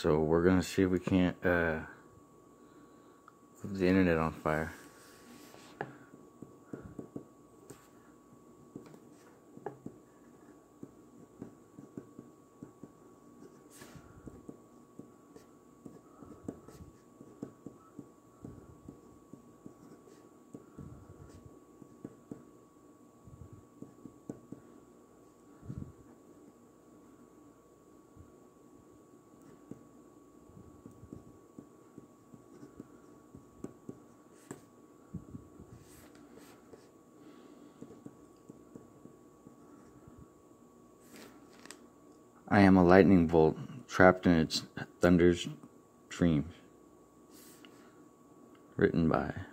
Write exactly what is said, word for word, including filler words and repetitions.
So we're gonna see if we can't uh, put the internet on fire. I am a lightning bolt trapped in its thunder's dreams. Written by